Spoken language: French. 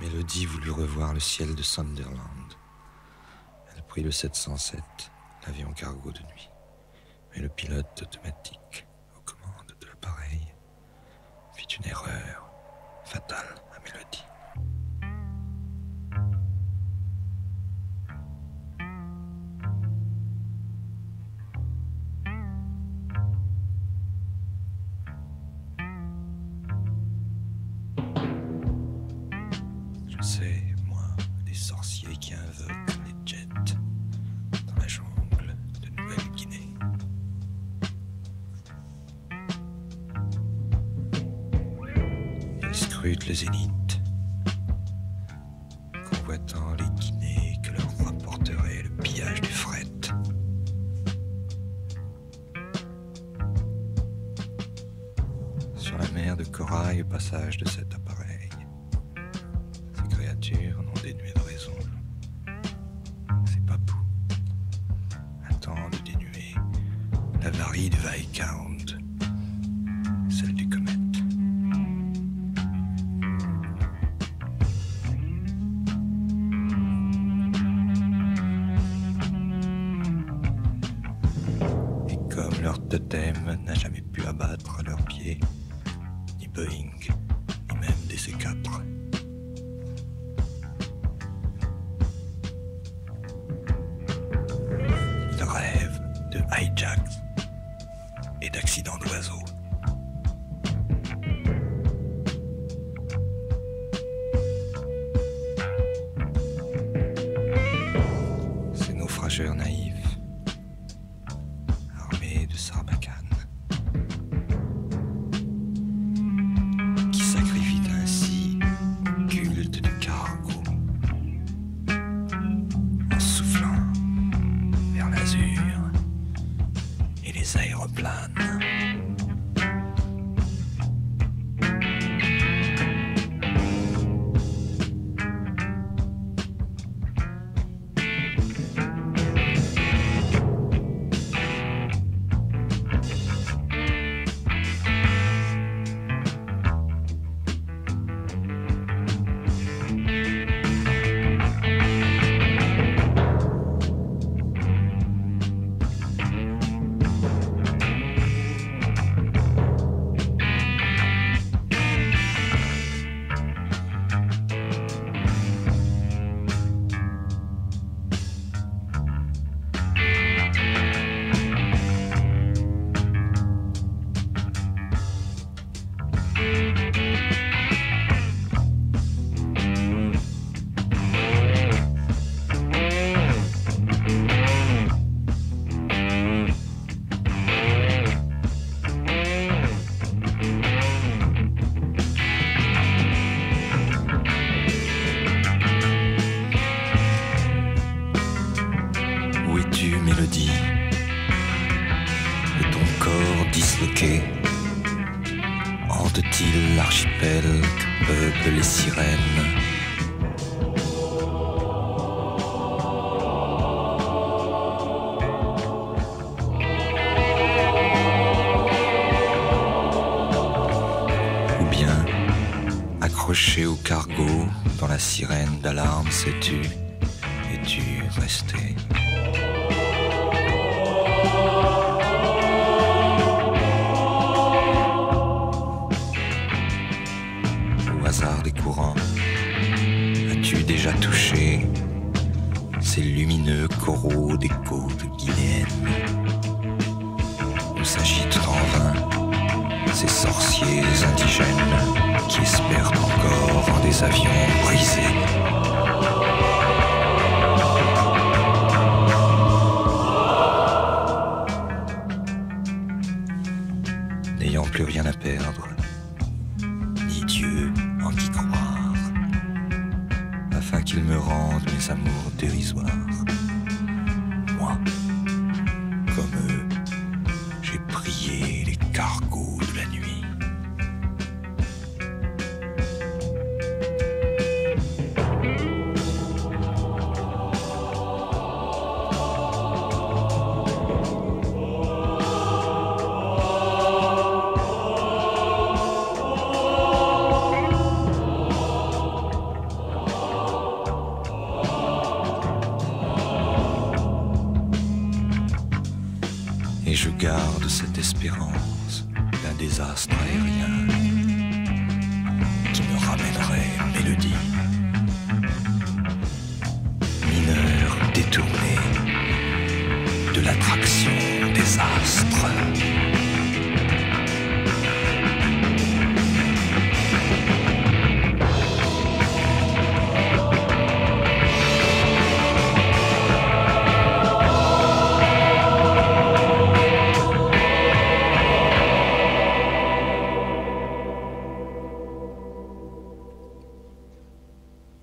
Mélodie voulut revoir le ciel de Sunderland. Elle prit le 707, l'avion cargo de nuit. Mais le pilote automatique, aux commandes de l'appareil, fit une erreur fatale à Mélodie. Je sais, moi, des sorciers qui invoquent les jets dans la jungle de Nouvelle-Guinée. Ils scrutent le zénith, convoitant les Guinées que leur rapporterait le pillage du fret. Sur la mer de corail, au passage de cet appareil, non dénués de raison. Ces papous attendent de dénuer l'avarie du Viscount, celle du comète. Et comme leur totem n'a jamais pu abattre à leurs pieds, ni Boeing, ni même des C4, hijacks et d'accidents d'oiseaux. Ces naufrageurs naïfs, armés de sarbacane, qui sacrifient ainsi le culte du cargo en soufflant vers l'azur et les aéroplanes. Mélodie, de ton corps disloqué, hante-t-il l'archipel que peuplent les sirènes? Ou bien, accroché au cargo, dans la sirène d'alarme, sais-tu, es-tu resté? Hasard des courants, as-tu déjà touché ces lumineux coraux des côtes guinéennes où s'agitent en vain ces sorciers indigènes qui espèrent encore en des avions brisés? N'ayant plus rien à perdre, ni Dieu en qui croire, afin qu'il me rende mes amours dérisoires. Moi, comme eux, j'ai prié les cargos de la nuit. garde cette espérance d'un désastre aérien qui me ramènerait mélodie. Mineur détourné de l'attraction des astres. Tu t'appelles comment ?